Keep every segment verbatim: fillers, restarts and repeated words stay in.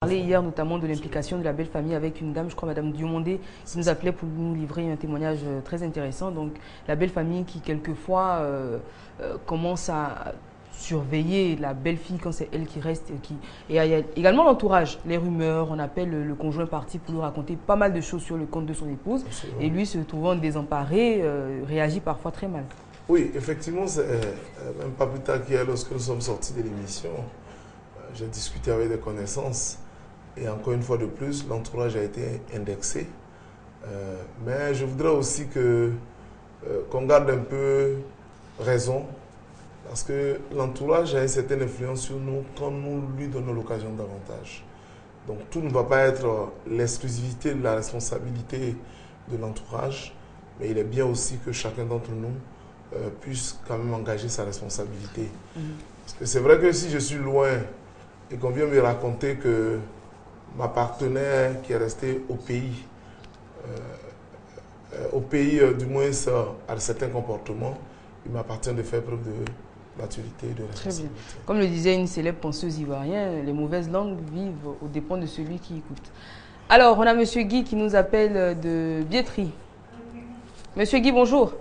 parlé hier notamment de l'implication de la belle famille avec une dame, je crois Madame Diomondé, qui nous appelait pour nous livrer un témoignage très intéressant. Donc la belle famille qui quelquefois euh, euh, commence à surveiller la belle-fille quand c'est elle qui reste. Qui... Et il y a également l'entourage, les rumeurs, on appelle le, le conjoint parti pour lui raconter pas mal de choses sur le compte de son épouse. Et lui, se trouvant désemparé, euh, réagit parfois très mal. Oui, effectivement, c'est euh, même pas plus tard qu'hier, lorsque nous sommes sortis de l'émission, euh, j'ai discuté avec des connaissances et encore une fois de plus, l'entourage a été indexé. Euh, mais je voudrais aussi que euh, qu'on garde un peu raison, parce que l'entourage a une certaine influence sur nous quand nous lui donnons l'occasion davantage. Donc tout ne va pas être l'exclusivité de la responsabilité de l'entourage, mais il est bien aussi que chacun d'entre nous euh, puisse quand même engager sa responsabilité. Mmh. Parce que c'est vrai que si je suis loin et qu'on vient me raconter que ma partenaire qui est restée au pays, euh, euh, au pays euh, du moins a certains comportements, il m'appartient de faire preuve de maturité et de responsabilité. Très bien. Comme le disait une célèbre penseuse ivoirienne, les mauvaises langues vivent aux dépens de celui qui écoute. Alors, on a M. Guy qui nous appelle de Biétry. Monsieur Guy, bonjour.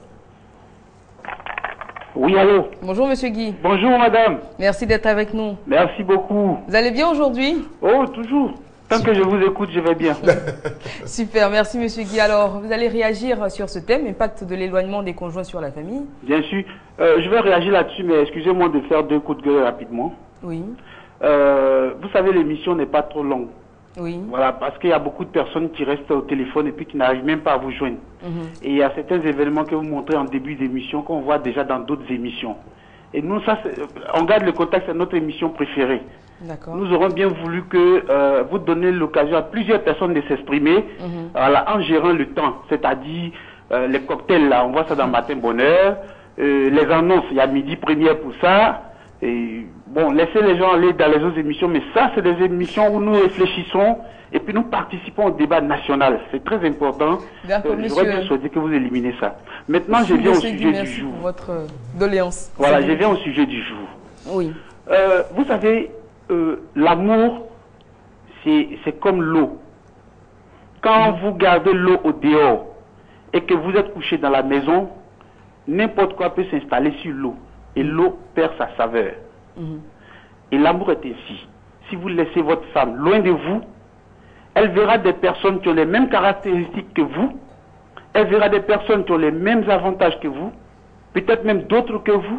Oui, allô. Bonjour, Monsieur Guy. Bonjour, madame. Merci d'être avec nous. Merci beaucoup. Vous allez bien aujourd'hui? Oh, toujours. Tant Super. que je vous écoute, je vais bien. Super, merci, Monsieur Guy. Alors, vous allez réagir sur ce thème, impact de l'éloignement des conjoints sur la famille? Bien sûr. Euh, je vais réagir là-dessus, mais excusez-moi de faire deux coups de gueule rapidement. Oui. Euh, vous savez, l'émission n'est pas trop longue. Oui. Voilà, parce qu'il y a beaucoup de personnes qui restent au téléphone et puis qui n'arrivent même pas à vous joindre. Mm-hmm. Et il y a certains événements que vous montrez en début d'émission qu'on voit déjà dans d'autres émissions. Et nous, ça, on garde le contact, c'est notre émission préférée. Nous aurons bien voulu que euh, vous donniez l'occasion à plusieurs personnes de s'exprimer, mm-hmm. voilà, en gérant le temps. C'est-à-dire euh, les cocktails, là, on voit ça dans Matin Bonheur. Euh, les annonces, il y a Midi Première pour ça. Et bon, laissez les gens aller dans les autres émissions, mais ça, c'est des émissions où nous réfléchissons et puis nous participons au débat national. C'est très important. Euh, J'aurais bien souhaité que vous éliminez ça. Maintenant, je viens au sujet du jour. Pour votre doléance. Voilà, je viens au sujet du jour. Oui. Euh, vous savez, euh, l'amour, c'est comme l'eau. Quand mmh. vous gardez l'eau au dehors et que vous êtes couché dans la maison, n'importe quoi peut s'installer sur l'eau. Et l'eau perd sa saveur. Mmh. Et l'amour est ainsi. Si vous laissez votre femme loin de vous, elle verra des personnes qui ont les mêmes caractéristiques que vous. Elle verra des personnes qui ont les mêmes avantages que vous. Peut-être même d'autres que vous.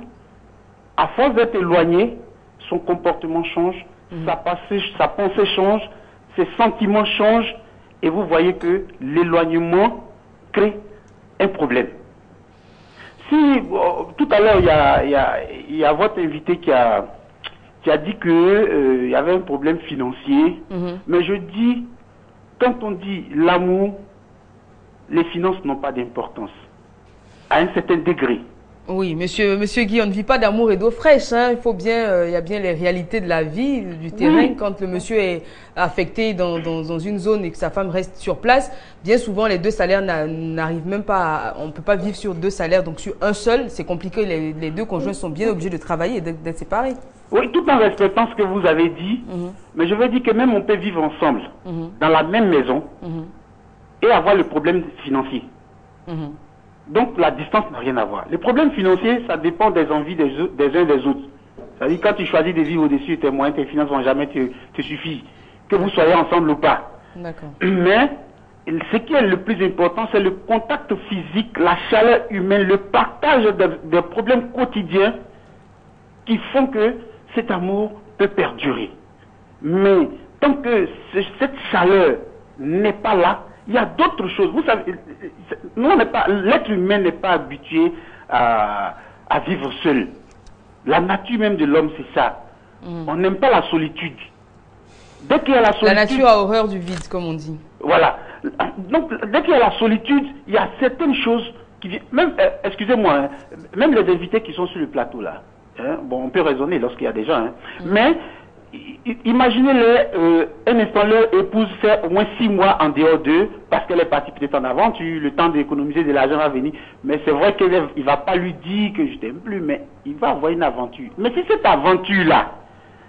À force d'être éloignée, son comportement change, mmh. sa, passée, sa pensée change, ses sentiments changent. Et vous voyez que l'éloignement crée un problème. Si, oh, tout à l'heure, il y a, y, a, y a votre invité qui a, qui a dit qu'il euh, y avait un problème financier. Mm-hmm. Mais je dis, quand on dit l'amour, les finances n'ont pas d'importance. À un certain degré. Oui, monsieur, monsieur Guy, on ne vit pas d'amour et d'eau fraîche. Hein. Il faut bien, euh, il y a bien les réalités de la vie, du terrain. Oui. Quand le monsieur est affecté dans, dans, dans une zone et que sa femme reste sur place, bien souvent les deux salaires n'arrivent même pas, à, on ne peut pas vivre sur deux salaires, donc sur un seul, c'est compliqué. Les, les deux conjoints sont bien obligés de travailler et d'être séparés. Oui, tout en respectant ce que vous avez dit, mm-hmm. mais je veux dire que même on peut vivre ensemble, mm-hmm. dans la même maison, mm-hmm. et avoir le problème financier. Mm-hmm. Donc la distance n'a rien à voir. Les problèmes financiers, ça dépend des envies des, des uns des autres. C'est-à-dire quand tu choisis de vivre au-dessus de tes moyens, tes finances ne vont jamais te, te suffire. Que vous soyez ensemble ou pas. Mais ce qui est le plus important, c'est le contact physique, la chaleur humaine, le partage des, des problèmes quotidiens qui font que cet amour peut perdurer. Mais tant que cette chaleur n'est pas là, il y a d'autres choses. Vous savez, nous on n'est pas, l'être humain n'est pas habitué à, à vivre seul. La nature même de l'homme, c'est ça. Mm. On n'aime pas la solitude. Dès qu'il y a la solitude... La nature a horreur du vide, comme on dit. Voilà. Donc, dès qu'il y a la solitude, il y a certaines choses qui viennent... Même, euh, excusez-moi, hein, même les invités qui sont sur le plateau, là, hein, bon, on peut raisonner lorsqu'il y a des gens, hein, mm. mais... Imaginez-les, euh, un instant, leur épouse fait au moins six mois en dehors d'eux, parce qu'elle est partie peut-être en aventure, le temps d'économiser de l'argent va venir. Mais c'est vrai qu'il ne va pas lui dire que je t'aime plus, mais il va avoir une aventure. Mais si cette aventure-là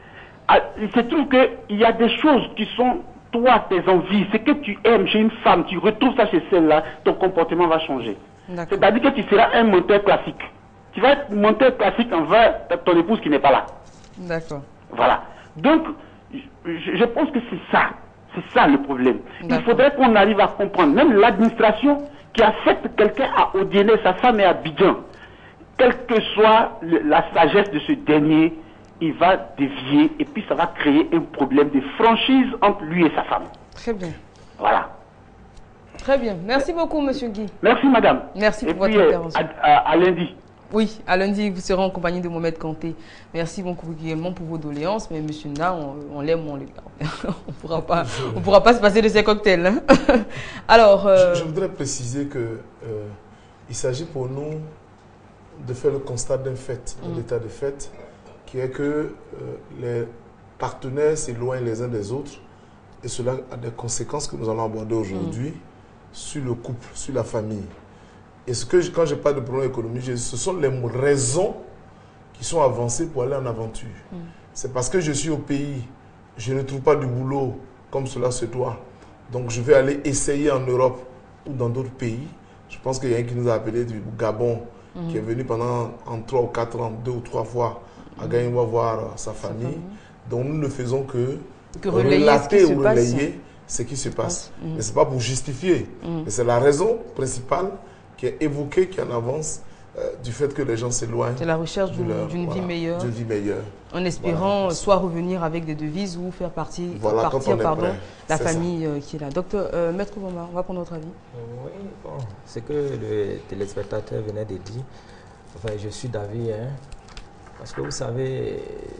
il se trouve qu'il y a des choses qui sont, toi, tes envies, ce que tu aimes chez une femme, tu retrouves ça chez celle-là, ton comportement va changer. C'est-à-dire que tu seras un monteur classique. Tu vas être monteur classique envers ton épouse qui n'est pas là. D'accord. Voilà. Donc, je, je pense que c'est ça. C'est ça le problème. Il faudrait qu'on arrive à comprendre. Même l'administration qui affecte quelqu'un à Odiéné, sa femme est à Abidjan. Quelle que soit le, la sagesse de ce dernier, il va dévier et puis ça va créer un problème de franchise entre lui et sa femme. Très bien. Voilà. Très bien. Merci beaucoup, monsieur Guy. Merci, madame. Merci pour et votre puis, intervention. À, à, à lundi. Oui, à lundi, vous serez en compagnie de Mohamed Kanté. Merci beaucoup également pour vos doléances, mais monsieur Nda, on, on l'aime ou on le garde. on ne pourra pas, on pourra pas se passer de ces cocktails. Hein. Alors, euh... je, je voudrais préciser que euh, il s'agit pour nous de faire le constat d'un fait, de mmh. l'état de fait, qui est que euh, les partenaires s'éloignent les uns des autres et cela a des conséquences que nous allons aborder aujourd'hui mmh. sur le couple, sur la famille. Et ce que, quand je parle de problème économique, ce sont les raisons qui sont avancées pour aller en aventure. Mm. C'est parce que je suis au pays, je ne trouve pas du boulot comme cela se doit. Donc je vais aller essayer en Europe ou dans d'autres pays. Je pense qu'il y a un qui nous a appelé du Gabon, mm. qui est venu pendant en trois ou quatre ans, deux ou trois fois, à Gaïma voir euh, sa famille. Sa famille. Donc nous ne faisons que, que relater ou relayer ce qui se passe. Mm. Mais ce n'est pas pour justifier. Mm. Mais c'est la raison principale qui est évoqué, qui en avance euh, du fait que les gens s'éloignent. C'est la recherche d'une voilà, vie meilleure. D'une vie meilleure. En espérant voilà. soit revenir avec des devises ou faire partie, voilà, partir pardon, la famille euh, qui est là. Docteur, euh, Maître Oumar, on va prendre notre avis. Oui, bon, c'est que le téléspectateur venait de dire. Enfin, je suis d'avis, hein, parce que vous savez,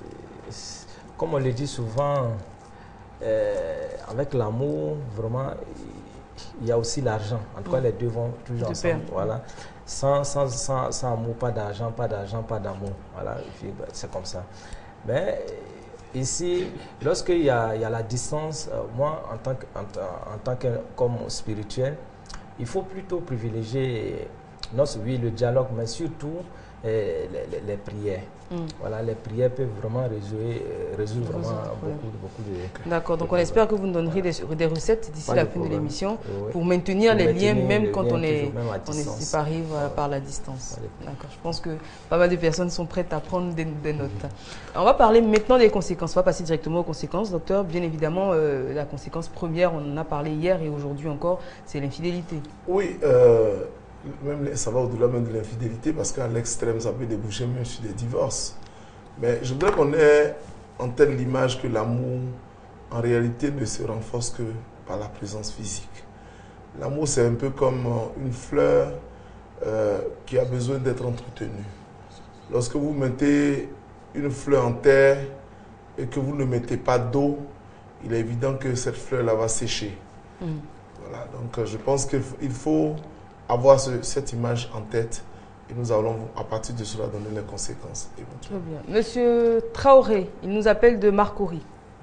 comme on le dit souvent, euh, avec l'amour, vraiment, il y a aussi l'argent. En tout cas, les deux vont toujours ensemble. Voilà. Sans, sans, sans, sans amour, pas d'argent, pas d'argent, pas d'amour. Voilà, c'est comme ça. Mais ici, lorsqu'il y a, il y a la distance, euh, moi, en tant que, en, en tant qu'homme spirituel, il faut plutôt privilégier, non, oui, le dialogue, mais surtout eh, les, les, les prières. Mm. Voilà, les prières peuvent vraiment résoudre, résoudre vraiment beaucoup, beaucoup de... D'accord, donc on espère que vous nous donnerez des, des recettes d'ici la fin de l'émission oui. pour maintenir pour les maintenir liens, même les quand liens, on, est, on est séparés voilà, par la distance. D'accord, je pense que pas mal de personnes sont prêtes à prendre des, des notes. On va parler maintenant des conséquences, on va passer directement aux conséquences. Docteur, bien évidemment, euh, la conséquence première, on en a parlé hier et aujourd'hui encore, c'est l'infidélité. Oui, euh... même, ça va au-delà même de l'infidélité parce qu'à l'extrême, ça peut déboucher même sur des divorces. Mais je voudrais qu'on ait en tête l'image que l'amour, en réalité, ne se renforce que par la présence physique. L'amour, c'est un peu comme une fleur euh, qui a besoin d'être entretenue. Lorsque vous mettez une fleur en terre et que vous ne mettez pas d'eau, il est évident que cette fleur-là va sécher. Mm. Voilà, donc je pense qu'il faut avoir ce, cette image en tête et nous allons à partir de cela donner les conséquences. Très bien. Monsieur Traoré, il nous appelle de Marcory.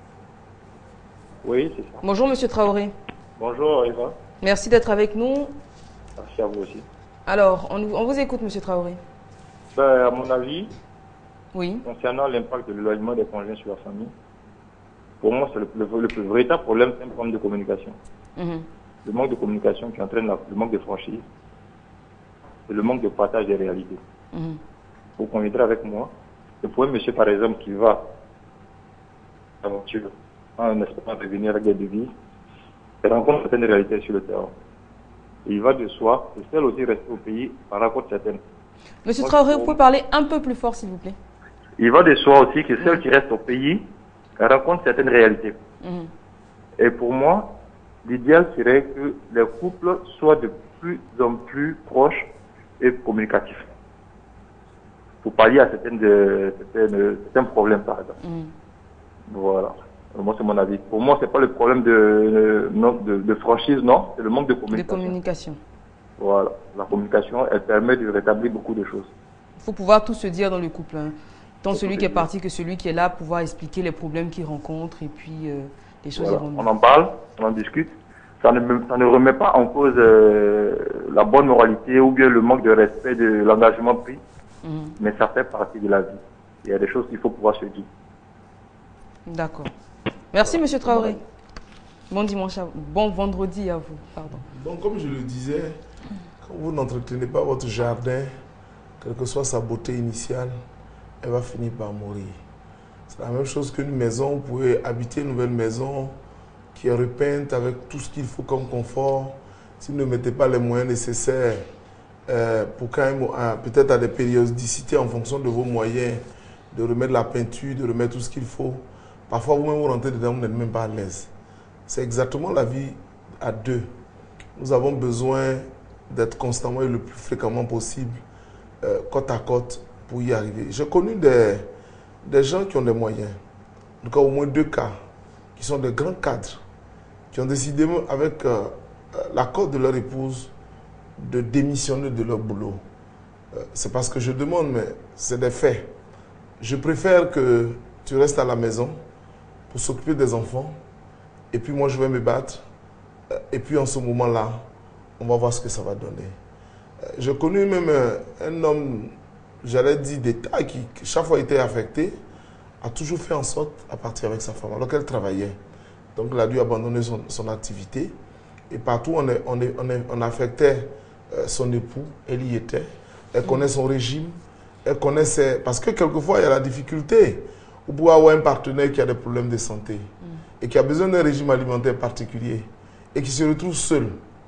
Oui, c'est ça. Bonjour Monsieur Traoré. Bonjour Eva. Merci d'être avec nous. Merci à vous aussi. Alors, on, on vous écoute Monsieur Traoré. Ben, à mon avis, oui. concernant l'impact de l'éloignement des conjoints sur la famille, pour moi, c'est le, le, le, le véritable problème, c'est un problème de communication. Mm-hmm. Le manque de communication qui entraîne la, le manque de franchise et le manque de partage des réalités. Mmh. Vous conviendrez avec moi, le premier monsieur par exemple qui va à l'aventure en espérant revenir avec des devises, il rencontre certaines réalités sur le terrain. Et il va de soi, et celle aussi rester au pays en rencontre certaines. Monsieur Traoré, vous pouvez parler un peu plus fort s'il vous plaît. Il va de soi aussi que celle mmh. qui reste au pays rencontre certaines réalités. Mmh. Et pour moi, l'idéal serait que les couples soient de plus en plus proches et communicatifs. Pour pallier à certaines, de, certaines, certains problèmes, par exemple. Mm. Voilà. Moi, c'est mon avis. Pour moi, ce n'est pas le problème de, de, de franchise, non. C'est le manque de communication. De communication. Voilà. La communication, elle permet de rétablir beaucoup de choses. Il faut pouvoir tout se dire dans le couple. Hein. Tant celui qui est parti que celui qui est là, pouvoir expliquer les problèmes qu'il rencontre et puis... Euh, les choses voilà. On en parle, on en discute. Ça ne, ça ne remet pas en cause euh, la bonne moralité ou bien le manque de respect de l'engagement pris, mmh. mais ça fait partie de la vie. Il y a des choses qu'il faut pouvoir se dire. D'accord. Merci, M. Traoré. Bon dimanche, à vous. Bon vendredi à vous. Pardon. Donc, comme je le disais, quand vous n'entretenez pas votre jardin, quelle que soit sa beauté initiale, elle va finir par mourir. C'est la même chose qu'une maison. Vous pouvez habiter une nouvelle maison qui est repeinte avec tout ce qu'il faut comme confort. Si vous ne mettez pas les moyens nécessaires euh, pour quand même, peut-être à des périodicités en fonction de vos moyens, de remettre la peinture, de remettre tout ce qu'il faut. Parfois, vous-même, vous rentrez dedans, vous n'êtes même pas à l'aise. C'est exactement la vie à deux. Nous avons besoin d'être constamment et le plus fréquemment possible euh, côte à côte pour y arriver. J'ai connu des, des gens qui ont des moyens, en tout cas au moins deux cas, qui sont des grands cadres, qui ont décidé avec euh, l'accord de leur épouse de démissionner de leur boulot. Euh, c'est parce que je demande, mais c'est des faits. Je préfère que tu restes à la maison pour s'occuper des enfants, et puis moi je vais me battre, euh, et puis en ce moment-là, on va voir ce que ça va donner. Euh, j'ai connu même euh, un homme, j'allais dire d'État, qui chaque fois était affecté, a toujours fait en sorte à partir avec sa femme, alors qu'elle travaillait. Donc il a dû abandonner son, son activité, et partout on, est, on, est, on, est, on affectait euh, son époux, elle y était, elle connaît son régime, elle connaît ses... Parce que quelquefois il y a la difficulté, vous pouvez avoir un partenaire qui a des problèmes de santé, mm. et qui a besoin d'un régime alimentaire particulier, et qui se retrouve seul.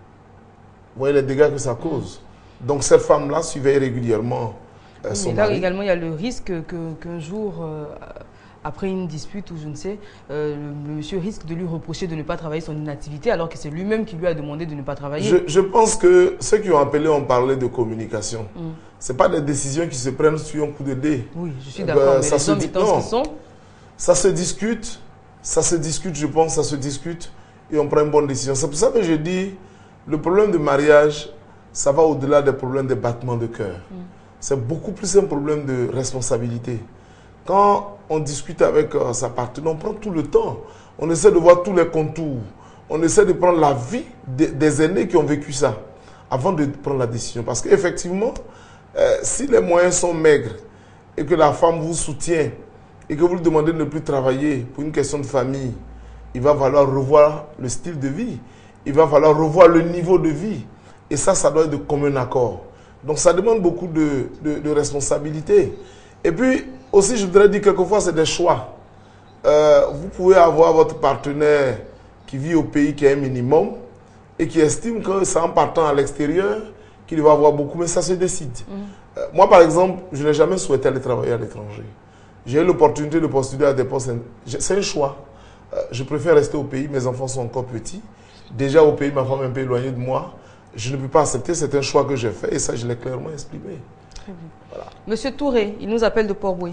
Vous voyez les dégâts que ça cause. Donc cette femme-là suivait régulièrement euh, son Mais là mari. également, il y a le risque qu'un qu'un jour, euh, après une dispute ou je ne sais, euh, le, le monsieur risque de lui reprocher de ne pas travailler son inactivité alors que c'est lui-même qui lui a demandé de ne pas travailler. Je, je pense que ceux qui ont appelé ont parlé de communication. Mm. Ce n'est pas des décisions qui se prennent sur un coup de dé. Oui, je suis Eh d'accord, ben, mais ça les se hommes dit- étant ce non. qu'ils sont... Ça se discute, ça se discute, je pense, ça se discute et on prend une bonne décision. C'est pour ça que je dis, le problème de mariage, ça va au-delà des problèmes de battement de cœur. Mm. C'est beaucoup plus un problème de responsabilité. Quand on discute avec euh, sa partenaire, on prend tout le temps. On essaie de voir tous les contours. On essaie de prendre la vie des, des aînés qui ont vécu ça avant de prendre la décision. Parce qu'effectivement, euh, si les moyens sont maigres et que la femme vous soutient et que vous lui demandez de ne plus travailler pour une question de famille, il va falloir revoir le style de vie. Il va falloir revoir le niveau de vie. Et ça, ça doit être de commun accord. Donc ça demande beaucoup de, de, de responsabilité. Et puis aussi, je voudrais dire quelquefois, c'est des choix. Euh, vous pouvez avoir votre partenaire qui vit au pays qui a un minimum et qui estime que c'est en partant à l'extérieur qu'il va avoir beaucoup, mais ça se décide. Mmh. Euh, moi, par exemple, je n'ai jamais souhaité aller travailler à l'étranger. J'ai eu l'opportunité de postuler à des postes. C'est un choix. Euh, je préfère rester au pays, mes enfants sont encore petits. Déjà au pays, ma femme est un peu éloignée de moi. Je ne peux pas accepter, c'est un choix que j'ai fait et ça, je l'ai clairement exprimé. Très bien. Voilà. Monsieur Touré, il nous appelle de Port-Boué.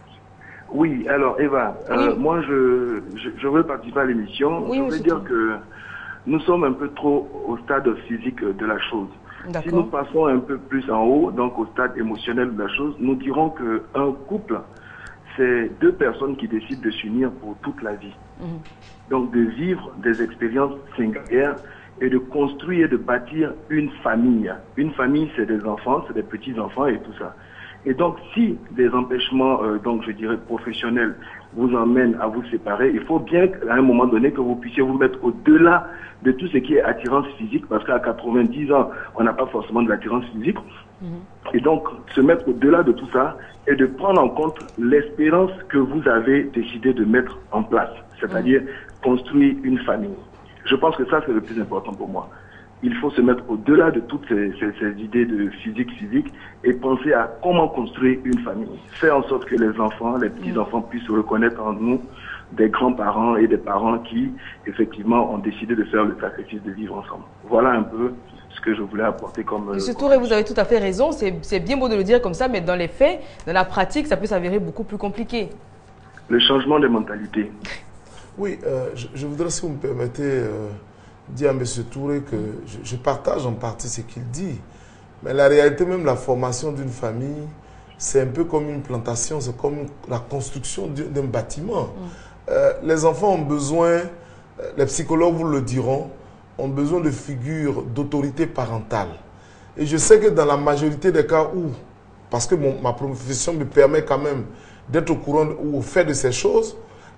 Oui, alors Eva, Oui. euh, moi je, je, je veux participer à l'émission. Oui, je veux monsieur dire Touré. que nous sommes un peu trop au stade physique de la chose. Si nous D'accord. passons un peu plus en haut, donc au stade émotionnel de la chose, nous dirons qu'un couple, c'est deux personnes qui décident de s'unir pour toute la vie. Mhm. Donc de vivre des expériences singulières et de construire et de bâtir une famille. Une famille, c'est des enfants, c'est des petits-enfants et tout ça. Et donc, si des empêchements, euh, donc je dirais professionnels, vous emmènent à vous séparer, il faut bien qu'à un moment donné que vous puissiez vous mettre au-delà de tout ce qui est attirance physique, parce qu'à quatre-vingt-dix ans, on n'a pas forcément de l'attirance physique. Mm-hmm. Et donc, se mettre au-delà de tout ça et de prendre en compte l'espérance que vous avez décidé de mettre en place, c'est-à-dire mm-hmm. construire une famille. Je pense que ça, c'est le plus important pour moi. Il faut se mettre au-delà de toutes ces, ces, ces idées de physique, physique, et penser à comment construire une famille. Faire en sorte que les enfants, les petits-enfants puissent se reconnaître en nous des grands-parents et des parents qui, effectivement, ont décidé de faire le sacrifice de vivre ensemble. Voilà un peu ce que je voulais apporter comme... Monsieur Touré, vous avez tout à fait raison. C'est bien beau de le dire comme ça, mais dans les faits, dans la pratique, ça peut s'avérer beaucoup plus compliqué. Le changement des mentalités. Oui, euh, je, je voudrais, si vous me permettez, euh, dire à M. Touré que je, je partage en partie ce qu'il dit. Mais la réalité, même la formation d'une famille, c'est un peu comme une plantation, c'est comme la construction d'un bâtiment. Mm. Euh, les enfants ont besoin, les psychologues vous le diront, ont besoin de figures d'autorité parentale. Et je sais que dans la majorité des cas où, parce que mon, ma profession me permet quand même d'être au courant ou au fait de ces choses,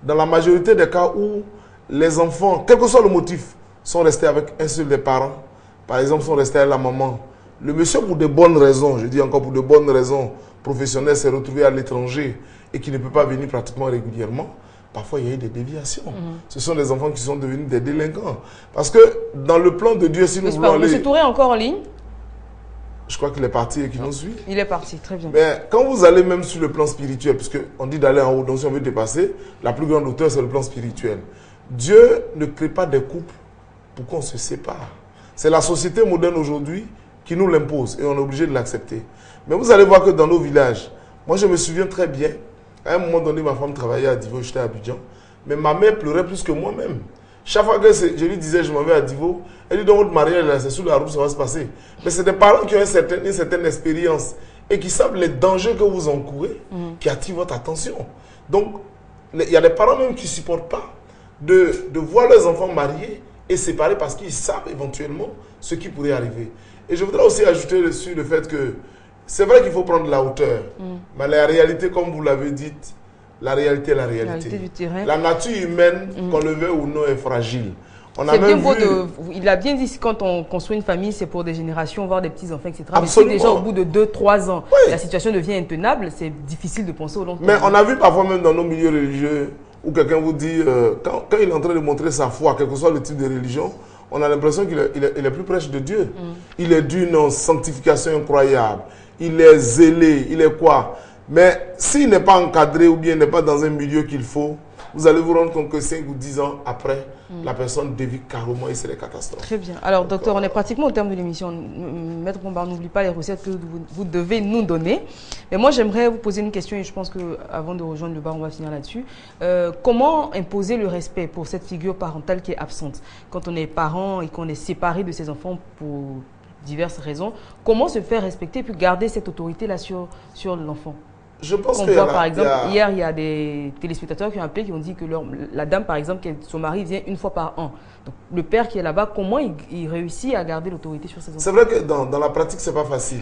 dans la majorité des cas où les enfants, quel que soit le motif, sont restés avec un seul des parents, par exemple, sont restés avec la maman, le monsieur, pour de bonnes raisons, je dis encore pour de bonnes raisons professionnelles, s'est retrouvé à l'étranger et qui ne peut pas venir pratiquement régulièrement, parfois il y a eu des déviations. Mm-hmm. Ce sont des enfants qui sont devenus des délinquants. Parce que dans le plan de Dieu, si nous voulons aller... Monsieur Touré est encore en ligne? Je crois qu'il est parti et qu'il nous suit. Il est parti, très bien. Mais quand vous allez même sur le plan spirituel, parce qu'on dit d'aller en haut, donc si on veut dépasser, la plus grande hauteur, c'est le plan spirituel. Dieu ne crée pas des couples pour qu'on se sépare. C'est la société moderne aujourd'hui qui nous l'impose et on est obligé de l'accepter. Mais vous allez voir que dans nos villages, moi je me souviens très bien, à un moment donné, ma femme travaillait à Divo, j'étais à Abidjan, mais ma mère pleurait plus que moi-même. Chaque fois que je lui disais je m'en vais à Divo, elle dit donc votre mariage c'est sous la route, ça va se passer. Mais c'est des parents qui ont une certaine, une certaine expérience et qui savent les dangers que vous encourez, mmh. qui attirent votre attention. Donc, il y a des parents même qui ne supportent pas de, de voir leurs enfants mariés et séparés parce qu'ils savent éventuellement ce qui pourrait arriver. Et je voudrais aussi ajouter dessus le fait que c'est vrai qu'il faut prendre la hauteur, mmh. mais la réalité, comme vous l'avez dit, la réalité est la réalité. La, réalité du terrain. La nature humaine, mmh. qu'on le veuille ou non, est fragile. On a même vu... de, il a bien dit que quand on construit une famille, c'est pour des générations, voire des petits-enfants, et cetera. Absolument. Mais si déjà au bout de deux trois ans, oui. la situation devient intenable, c'est difficile de penser au long terme. Mais on a vu parfois même dans nos milieux religieux, où quelqu'un vous dit, euh, quand, quand il est en train de montrer sa foi, quel que soit le type de religion, on a l'impression qu'il est, il est, il est plus proche de Dieu. Mm. Il est d'une sanctification incroyable. Il est zélé, il est quoi. Mais s'il n'est pas encadré ou bien n'est pas dans un milieu qu'il faut, vous allez vous rendre compte que cinq ou dix ans après, mm. la personne dévie carrément et c'est les catastrophes. Très bien. Alors, docteur, on est pratiquement au terme de l'émission. Maître Bombard, n'oublie pas les recettes que vous, vous devez nous donner. Mais moi, j'aimerais vous poser une question et je pense qu'avant de rejoindre le bar, on va finir là-dessus. Euh, comment imposer le respect pour cette figure parentale qui est absente? Quand on est parent et qu'on est séparé de ses enfants pour diverses raisons, comment se faire respecter et puis garder cette autorité-là sur, sur l'enfant? Je pense on que voit, la, par exemple, a... hier, il y a des téléspectateurs qui ont appelé, qui ont dit que leur, la dame, par exemple, que son mari vient une fois par an. Donc, le père qui est là-bas, comment il, il réussit à garder l'autorité sur ses enfants? C'est vrai que dans, dans la pratique, ce n'est pas facile.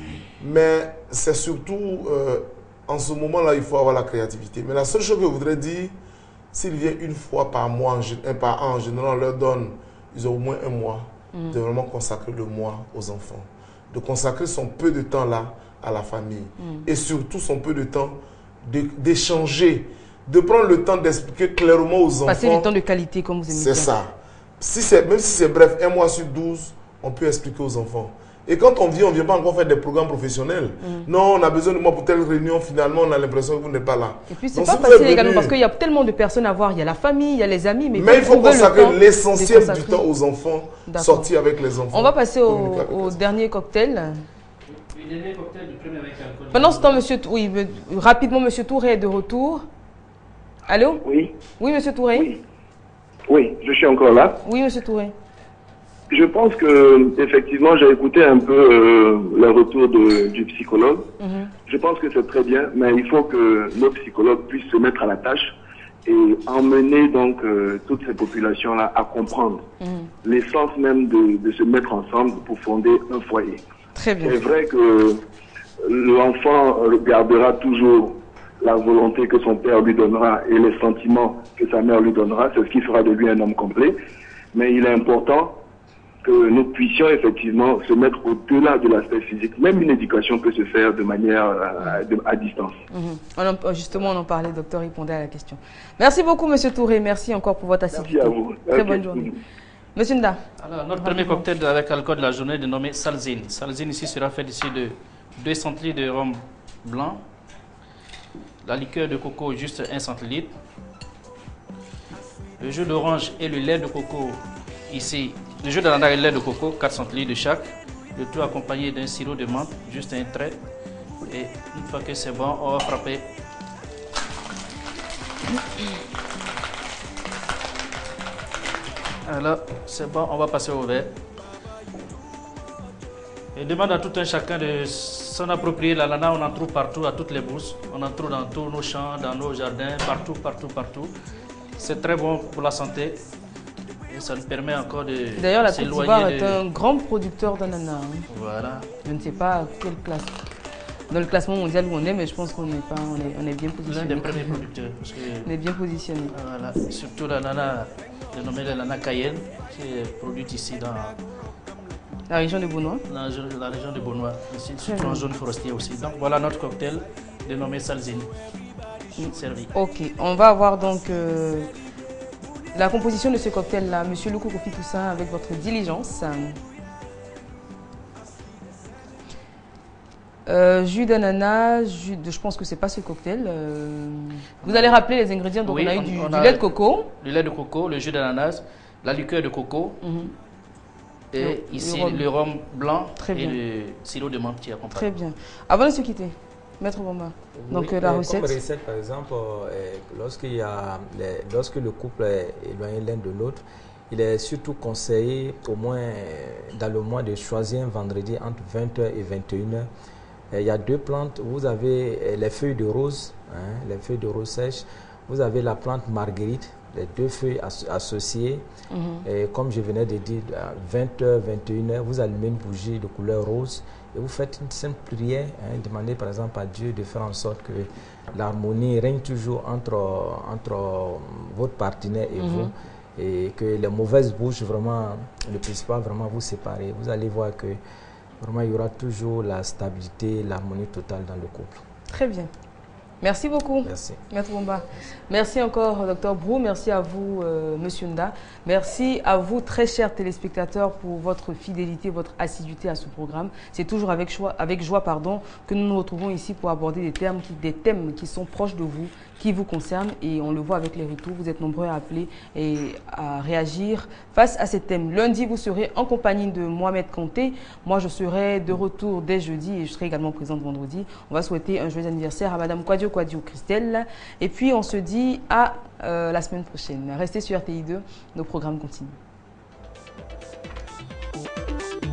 Mais c'est surtout, euh, en ce moment-là, il faut avoir la créativité. Mais la seule chose que je voudrais dire, s'il vient une fois par mois, un par an, en général, on leur donne, ils ont au moins un mois, mm. de vraiment consacrer le mois aux enfants. De consacrer son peu de temps-là à la famille. Mm. Et surtout son peu de temps d'échanger, de, de prendre le temps d'expliquer clairement aux enfants. Passer du temps de qualité, comme vous aimez dire. C'est ça. Si même si c'est bref, un mois sur douze, on peut expliquer aux enfants. Et quand on vient, on ne vient pas encore faire des programmes professionnels. Mm. Non, on a besoin de moi pour telle réunion, finalement, on a l'impression que vous n'êtes pas là. Et puis, c'est pas si facile également, parce qu'il y a tellement de personnes à voir. Il y a la famille, il y a les amis. Mais, mais il faut consacrer l'essentiel du temps aux enfants, sortir avec les enfants. On va passer au, au dernier cocktail. Le dernier cocktail du premier avec alcool. Pendant ce temps, monsieur, oui, rapidement, monsieur Touré est de retour. Allô? Oui. Oui, monsieur Touré? Oui. Oui, je suis encore là. Oui, monsieur Touré. Je pense que, effectivement, j'ai écouté un peu euh, le retour de, du psychologue. Mm-hmm. Je pense que c'est très bien, mais il faut que nos psychologues puissent se mettre à la tâche et emmener donc euh, toutes ces populations-là à comprendre mm-hmm. l'essence même de, de se mettre ensemble pour fonder un foyer. Très bien. C'est vrai que l'enfant gardera toujours la volonté que son père lui donnera et les sentiments que sa mère lui donnera. C'est ce qui fera de lui un homme complet. Mais il est important que nous puissions effectivement se mettre au-delà de l'aspect physique. Même une éducation peut se faire de manière à, de, à distance. Mmh. On en, justement, on en parlait, le docteur répondait à la question. Merci beaucoup, monsieur Touré. Merci encore pour votre assiduité. Merci à vous. Très okay. bonne journée. Monsieur Nda. Alors, notre premier cocktail avec alcool de la journée est dénommé Salzine. Salzine ici sera fait d'ici de deux centilitres de rhum blanc, la liqueur de coco juste un centilitre, le jus d'orange et le lait de coco ici, le jus d'ananas et le lait de coco, quatre centilitres de chaque, le tout accompagné d'un sirop de menthe, juste un trait. Et une fois que c'est bon, on va frapper. Alors, c'est bon, on va passer au verre. Et demande à tout un chacun de s'en approprier. L'ananas, on en trouve partout, à toutes les bourses. On en trouve dans tous nos champs, dans nos jardins, partout, partout, partout. C'est très bon pour la santé. Et ça nous permet encore de s'éloigner. D'ailleurs, la Côte d'Ivoire est un grand producteur d'ananas. Hein. Voilà. Je ne sais pas à quelle place. dans le classement mondial où on est, mais je pense qu'on est, pas, on est, on est bien positionné. L'un des premiers producteurs. Parce que, on est bien positionné. Voilà, surtout la nana, dénommée la nana Cayenne, qui est produite ici dans la région de Beaunois. Dans la région de Beaunois, ici, surtout en zone forestière aussi. Donc voilà notre cocktail dénommé Salzini. Servi. Ok, on va avoir donc euh, la composition de ce cocktail-là. Monsieur Loukou Kofi Toussaint, avec votre diligence. Euh, jus d'ananas, jus de, je pense que c'est pas ce cocktail. Euh, vous allez rappeler les ingrédients. Donc oui, on a eu on, du, on du a lait de coco. Du lait de coco, le jus d'ananas, la liqueur de coco. Mm-hmm. Et le, ici le rhum. le rhum blanc. Très et bien. Le sirop de menthe qui accompagne. Très bien. Avant de se quitter, Maître Bomba, donc oui, la recette. Comme recette, par exemple, euh, lorsqu'il y a les, lorsque le couple est éloigné l'un de l'autre, il est surtout conseillé, au moins dans le mois, de choisir un vendredi entre vingt heures et vingt et une heures. Il y a deux plantes. Vous avez les feuilles de rose, hein, les feuilles de rose sèches. Vous avez la plante marguerite, les deux feuilles as associées. Mm-hmm. Et comme je venais de dire, à vingt heures, vingt et une heures, vous allumez une bougie de couleur rose et vous faites une simple prière. Hein, demandez par exemple à Dieu de faire en sorte que l'harmonie règne toujours entre, entre votre partenaire et mm-hmm. vous. Et que les mauvaises bouches vraiment ne puissent pas vraiment vous séparer. Vous allez voir que vraiment, il y aura toujours la stabilité, l'harmonie totale dans le couple. Très bien. Merci beaucoup. Merci. Maître Bomba. Merci encore, docteur Brou. Merci à vous, euh, Monsieur Nda. Merci à vous, très chers téléspectateurs, pour votre fidélité, votre assiduité à ce programme. C'est toujours avec joie, avec joie pardon, que nous nous retrouvons ici pour aborder des, termes qui, des thèmes qui sont proches de vous, qui vous concernent. Et on le voit avec les retours. Vous êtes nombreux à appeler et à réagir face à ces thèmes. Lundi, vous serez en compagnie de Mohamed Kanté. Moi, je serai de retour dès jeudi et je serai également présente vendredi. On va souhaiter un joyeux anniversaire à Madame Kwadio Kwadio Christelle. Et puis, on se dit à euh, la semaine prochaine. Restez sur R T I deux, nos programmes continuent.